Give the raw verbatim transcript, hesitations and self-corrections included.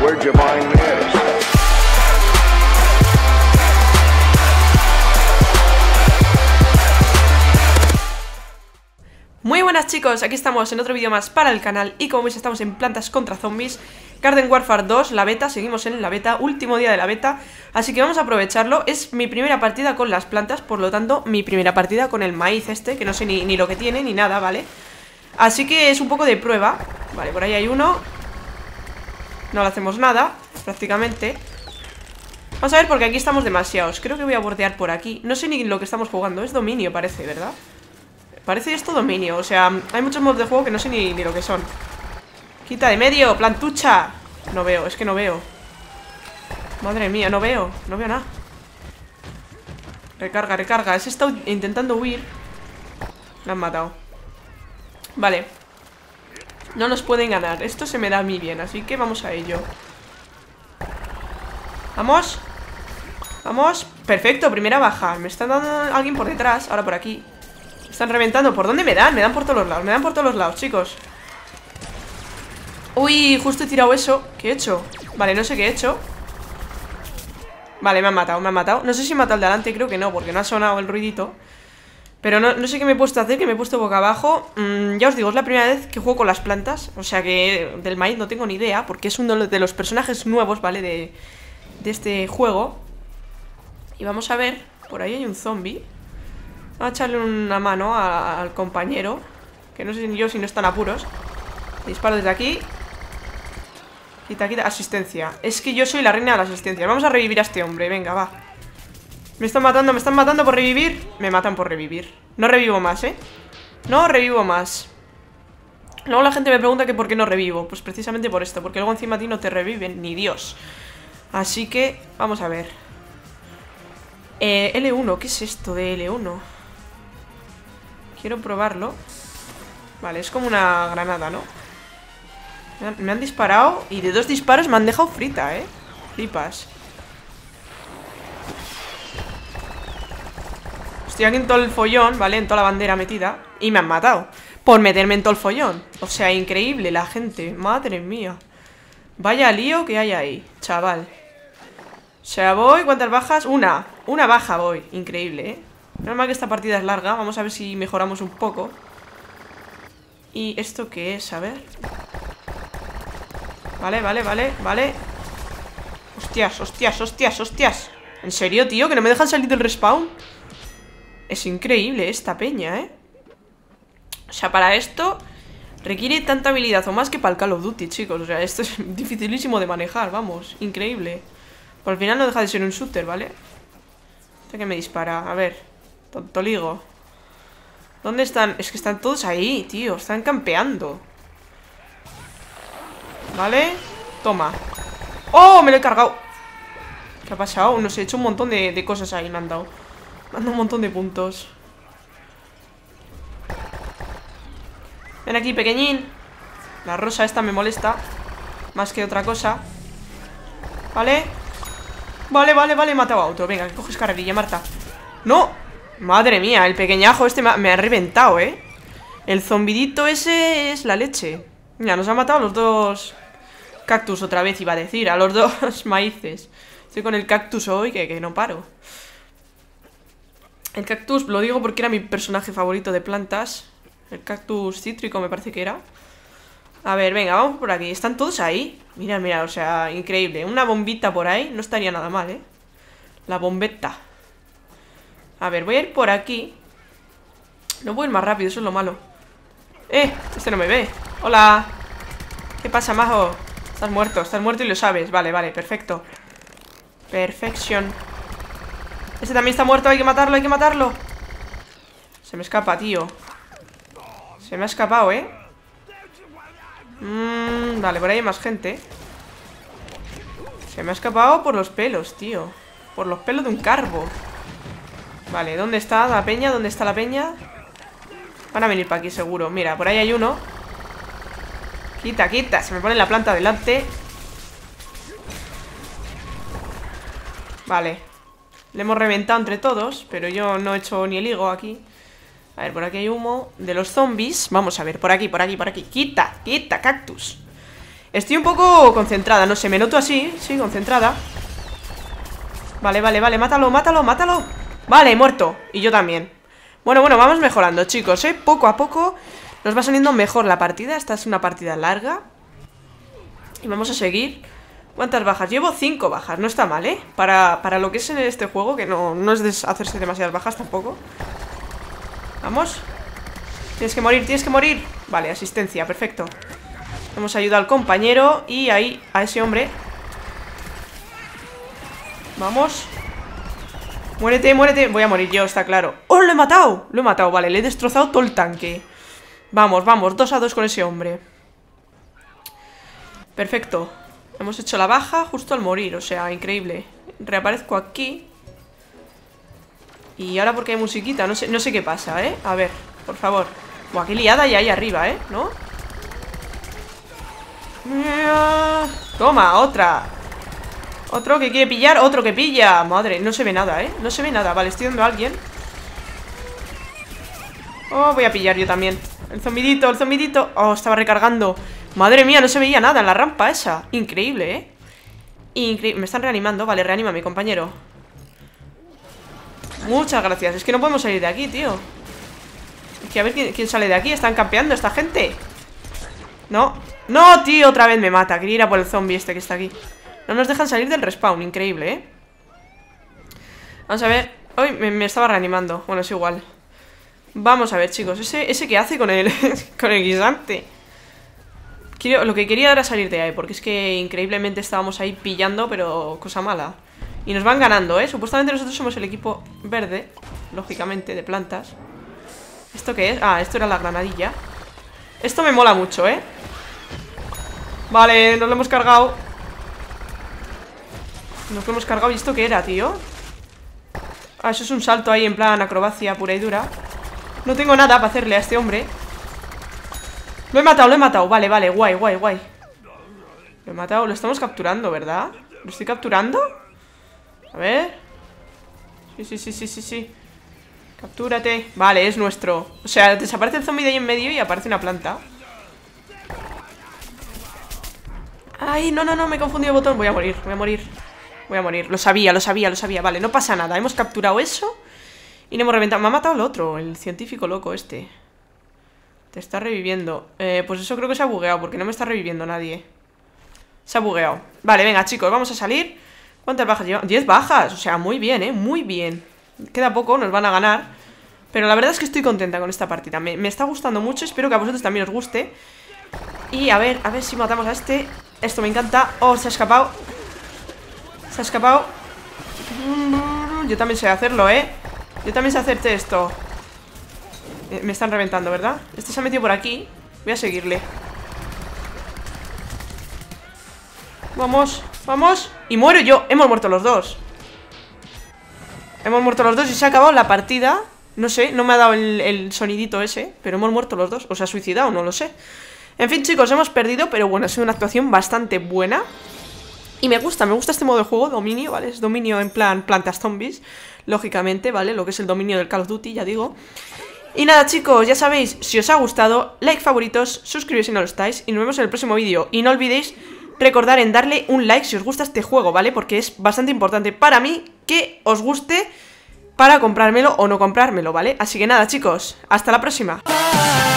where'd you mind this? Muy buenas chicos, aquí estamos en otro vídeo más para el canal. Y como veis estamos en Plantas contra Zombies Garden Warfare dos, la beta, seguimos en la beta, último día de la beta. Así que vamos a aprovecharlo, es mi primera partida con las plantas, por lo tanto mi primera partida con el maíz este, que no sé ni, ni lo que tiene ni nada, ¿vale? Así que es un poco de prueba. Vale, por ahí hay uno. No le hacemos nada, prácticamente. Vamos a ver porque aquí estamos demasiados. Creo que voy a bordear por aquí. No sé ni lo que estamos jugando, es dominio parece, ¿verdad? Parece esto dominio, o sea, hay muchos modos de juego que no sé ni, ni lo que son. Quita de medio, plantucha. No veo, es que no veo. Madre mía, no veo, no veo nada. Recarga, recarga, he estado intentando huir. Me han matado. Vale. No nos pueden ganar, esto se me da a mí bien, así que vamos a ello. Vamos. Vamos, perfecto, primera baja. Me están dando alguien por detrás, ahora por aquí. Están reventando. ¿Por dónde me dan? Me dan por todos los lados. Me dan por todos los lados, chicos. Uy, justo he tirado eso. ¿Qué he hecho? Vale, no sé qué he hecho. Vale, me han matado, me han matado. No sé si me ha matado el de adelante, creo que no, porque no ha sonado el ruidito. Pero no, no sé qué me he puesto a hacer, que me he puesto boca abajo. mm, Ya os digo, es la primera vez que juego con las plantas. O sea que del maíz no tengo ni idea, porque es uno de los personajes nuevos, ¿vale? De, de este juego. Y vamos a ver. Por ahí hay un zombie. Vamos a echarle una mano a, al compañero, que no sé yo si no están apuros. Disparo desde aquí. Quita, quita, asistencia. Es que yo soy la reina de la asistencia. Vamos a revivir a este hombre, venga, va. Me están matando, me están matando por revivir. Me matan por revivir. No revivo más, ¿eh? No revivo más. Luego la gente me pregunta que por qué no revivo. Pues precisamente por esto, porque luego encima a ti no te reviven, ni Dios. Así que, vamos a ver. eh, L uno, ¿qué es esto de L uno? Quiero probarlo. Vale, es como una granada, ¿no? Me han, me han disparado y de dos disparos me han dejado frita, ¿eh? Flipas. Estoy aquí en todo el follón, ¿vale? En toda la bandera metida. Y me han matado por meterme en todo el follón. O sea, increíble la gente. Madre mía. Vaya lío que hay ahí, chaval. O sea, voy, ¿cuántas bajas? Una, una baja voy, increíble, ¿eh? Menos mal que esta partida es larga, vamos a ver si mejoramos un poco. ¿Y esto qué es? A ver. Vale, vale, vale, vale. Hostias, hostias, hostias, hostias. ¿En serio, tío? ¿Que no me dejan salir del respawn? Es increíble esta peña, ¿eh? O sea, para esto requiere tanta habilidad o más que para el Call of Duty, chicos. O sea, esto es dificilísimo de manejar, vamos, increíble. Por al final no deja de ser un shooter, ¿vale? Este que me dispara, a ver. Tontoligo. ¿Dónde están? Es que están todos ahí, tío. Están campeando. Vale. Toma. ¡Oh! Me lo he cargado. ¿Qué ha pasado? No sé, he hecho un montón de, de cosas ahí. Me han dado. Me han dado un montón de puntos. Ven aquí, pequeñín. La rosa esta me molesta más que otra cosa. Vale. Vale, vale, vale, he matado a otro. Venga, que coges carrerilla, Marta. ¡No! Madre mía, el pequeñajo este me ha, me ha reventado, ¿eh? El zombidito ese es la leche. Mira, nos han matado a los dos cactus otra vez, iba a decir. A los dos maíces. Estoy con el cactus hoy que, que no paro. El cactus, lo digo porque era mi personaje favorito de plantas. El cactus cítrico me parece que era. A ver, venga, vamos por aquí. Están todos ahí. Mira, mira, o sea, increíble. Una bombita por ahí no estaría nada mal, ¿eh? La bombeta. A ver, voy a ir por aquí. No puedo ir más rápido, eso es lo malo. ¡Eh! Este no me ve. ¡Hola! ¿Qué pasa, majo? Estás muerto, estás muerto y lo sabes. Vale, vale, perfecto. Perfección. Este también está muerto, hay que matarlo, hay que matarlo. Se me escapa, tío. Se me ha escapado, ¿eh? Mmm, vale, por ahí hay más gente. Se me ha escapado por los pelos, tío. Por los pelos de un carbo. Vale, ¿dónde está la peña? ¿Dónde está la peña? Van a venir para aquí seguro. Mira, por ahí hay uno. Quita, quita, se me pone la planta delante. Vale. Le hemos reventado entre todos, pero yo no he hecho ni el higo aquí. A ver, por aquí hay humo de los zombies. Vamos a ver, por aquí, por aquí, por aquí. Quita, quita, cactus. Estoy un poco concentrada, no sé, me noto así. Sí, concentrada. Vale, vale, vale, mátalo, mátalo, mátalo. Vale, muerto, y yo también. Bueno, bueno, vamos mejorando, chicos, eh poco a poco nos va saliendo mejor la partida. Esta es una partida larga. Y vamos a seguir. ¿Cuántas bajas? Llevo cinco bajas, no está mal, ¿eh? Para, para lo que es en este juego, que no, no es de hacerse demasiadas bajas tampoco. Vamos. Tienes que morir, tienes que morir. Vale, asistencia, perfecto. Hemos ayudado al compañero y ahí, a ese hombre. Vamos. Muérete, muérete. Voy a morir yo, está claro. ¡Oh, lo he matado! Lo he matado, vale, le he destrozado todo el tanque. Vamos, vamos, dos a dos con ese hombre. Perfecto. Hemos hecho la baja justo al morir, o sea, increíble. Reaparezco aquí. Y ahora porque hay musiquita, no sé, no sé qué pasa, ¿eh? A ver, por favor. Buah, qué liada hay ahí arriba, ¿eh? ¿No? Toma, otra. Otro que quiere pillar, otro que pilla. Madre, no se ve nada, ¿eh? No se ve nada, vale, estoy dando a alguien. Oh, voy a pillar yo también. El zombidito, el zombidito. Oh, estaba recargando. Madre mía, no se veía nada en la rampa esa. Increíble, ¿eh? Increíble. Me están reanimando. Vale, reanima mi compañero. Muchas gracias. Es que no podemos salir de aquí, tío. Es que a ver quién, quién sale de aquí. Están campeando esta gente. No. No, tío, otra vez me mata. Quería ir a por el zombie este que está aquí. No nos dejan salir del respawn. Increíble, ¿eh? Vamos a ver. Uy, me, me estaba reanimando. Bueno, es igual. Vamos a ver, chicos. Ese, ese que hace con el, con el guisante. Quiero, lo que quería era salir de ahí, porque es que increíblemente estábamos ahí pillando, pero cosa mala. Y nos van ganando, ¿eh? Supuestamente nosotros somos el equipo verde, lógicamente, de plantas. ¿Esto qué es? Ah, esto era la granadilla. Esto me mola mucho, ¿eh? Vale, nos lo hemos cargado. Nos lo hemos cargado. ¿Y esto qué era, tío? Ah, eso es un salto ahí en plan acrobacia pura y dura. No tengo nada para hacerle a este hombre. Lo he matado, lo he matado. Vale, vale, guay, guay, guay. Lo he matado, lo estamos capturando, ¿verdad? ¿Lo estoy capturando? A ver. Sí, sí, sí, sí, sí, sí. Captúrate. Vale, es nuestro. O sea, desaparece el zombie de ahí en medio y aparece una planta. Ay, no, no, no, me he confundido el botón. Voy a morir, voy a morir. Voy a morir, lo sabía, lo sabía, lo sabía. Vale, no pasa nada, hemos capturado eso. Y no hemos reventado, me ha matado el otro. El científico loco este. Te está reviviendo, eh, pues eso creo que se ha bugueado, porque no me está reviviendo nadie. Se ha bugueado. Vale, venga, chicos, vamos a salir. ¿Cuántas bajas llevamos? diez bajas, o sea, muy bien, eh, muy bien. Queda poco, nos van a ganar. Pero la verdad es que estoy contenta con esta partida. Me, me está gustando mucho, espero que a vosotros también os guste. Y a ver, a ver si matamos a este. Esto me encanta. Oh, se ha escapado. Se ha escapado. Yo también sé hacerlo, eh. Yo también sé hacerte esto. Me están reventando, ¿verdad? Este se ha metido por aquí. Voy a seguirle. Vamos, vamos. Y muero yo, hemos muerto los dos. Hemos muerto los dos y se ha acabado la partida. No sé, no me ha dado el, el sonidito ese, pero hemos muerto los dos. O se ha suicidado, no lo sé. En fin, chicos, hemos perdido, pero bueno, ha sido una actuación bastante buena. Y me gusta, me gusta este modo de juego, dominio, ¿vale? Es dominio en plan plantas zombies, lógicamente, ¿vale? Lo que es el dominio del Call of Duty, ya digo. Y nada, chicos, ya sabéis, si os ha gustado, like, favoritos, suscribiros si no lo estáis, y nos vemos en el próximo vídeo. Y no olvidéis recordar en darle un like si os gusta este juego, ¿vale? Porque es bastante importante para mí que os guste para comprármelo o no comprármelo, ¿vale? Así que nada, chicos, hasta la próxima.